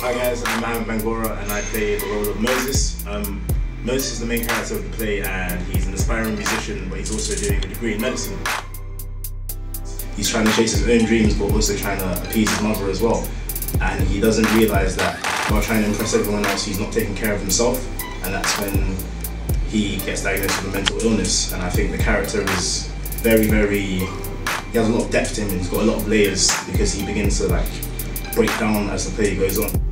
Hi guys, I'm Mohamed Bangora and I play the role of Moses. Moses is the main character of the play and he's an aspiring musician, but he's also doing a degree in medicine. He's trying to chase his own dreams but also trying to appease his mother as well. And he doesn't realise that while trying to impress everyone else, he's not taking care of himself, and that's when he gets diagnosed with a mental illness. And I think the character is very, he has a lot of depth to him and he's got a lot of layers because he begins to break down as the play goes on.